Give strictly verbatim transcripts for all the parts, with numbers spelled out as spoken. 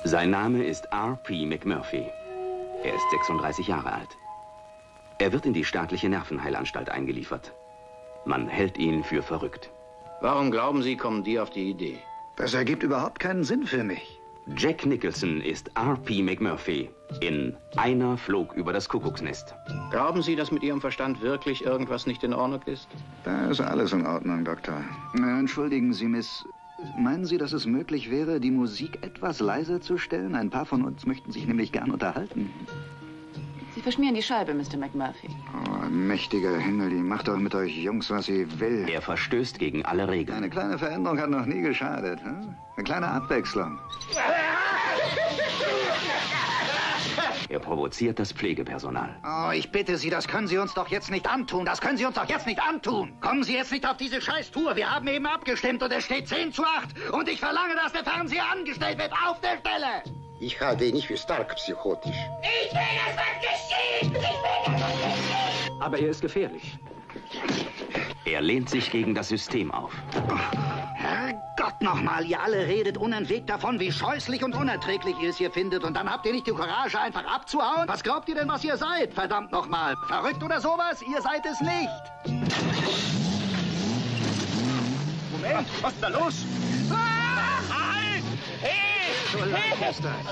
Sein Name ist R P McMurphy. Er ist sechsunddreißig Jahre alt. Er wird in die staatliche Nervenheilanstalt eingeliefert. Man hält ihn für verrückt. Warum glauben Sie, kommen die auf die Idee? Das ergibt überhaupt keinen Sinn für mich. Jack Nicholson ist R P McMurphy in Einer flog über das Kuckucksnest. Glauben Sie, dass mit Ihrem Verstand wirklich irgendwas nicht in Ordnung ist? Da ist alles in Ordnung, Doktor. Na, entschuldigen Sie, Miss. Meinen Sie, dass es möglich wäre, die Musik etwas leiser zu stellen? Ein paar von uns möchten sich nämlich gern unterhalten. Sie verschmieren die Scheibe, Mister McMurphy. Oh, mächtiger Himmel, die macht doch mit euch Jungs, was sie will. Er verstößt gegen alle Regeln. Eine kleine Veränderung hat noch nie geschadet. Hm? Eine kleine Abwechslung. Er provoziert das Pflegepersonal. Oh, ich bitte Sie, das können Sie uns doch jetzt nicht antun. Das können Sie uns doch jetzt nicht antun. Kommen Sie jetzt nicht auf diese Scheiß-Tour. Wir haben eben abgestimmt und es steht zehn zu acht. Und ich verlange, dass der Fernseher angestellt wird. Auf der Stelle! Ich halte ihn nicht für stark psychotisch. Ich will, dass was geschieht! Ich will, dass was geschieht! Aber er ist gefährlich. Er lehnt sich gegen das System auf. Oh, Herrgott nochmal, ihr alle redet unentwegt davon, wie scheußlich und unerträglich ihr es hier findet. Und dann habt ihr nicht die Courage, einfach abzuhauen? Was glaubt ihr denn, was ihr seid? Verdammt nochmal. Verrückt oder sowas? Ihr seid es nicht. Moment, was ist da los? Ah, halt! Hey! So leid ist das.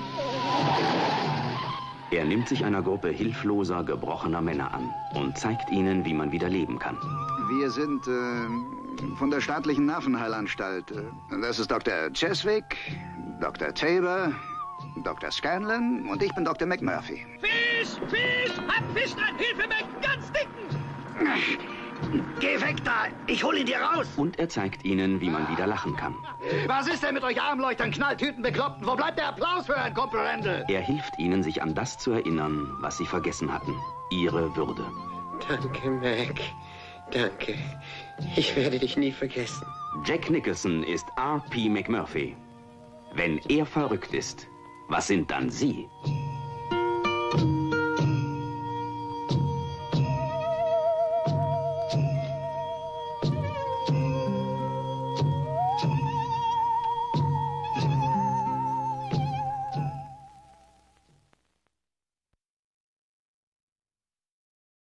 Er nimmt sich einer Gruppe hilfloser, gebrochener Männer an und zeigt ihnen, wie man wieder leben kann. Wir sind äh, von der staatlichen Nervenheilanstalt. Das ist Doktor Cheswick, Doktor Tabor, Doktor Scanlon und ich bin Doktor McMurphy. Fisch! Fisch! Hab Fisch dran! Hilfe, Mac! Ganz dicken! Geh weg da! Ich hol ihn dir raus! Und er zeigt ihnen, wie man wieder lachen kann. Was ist denn mit euch Armleuchtern, Knalltüten, Bekloppten? Wo bleibt der Applaus für Herrn Kumpel Randall? Er hilft ihnen, sich an das zu erinnern, was sie vergessen hatten. Ihre Würde. Danke, Mac. Danke. Ich werde dich nie vergessen. Jack Nicholson ist R P McMurphy. Wenn er verrückt ist, was sind dann Sie?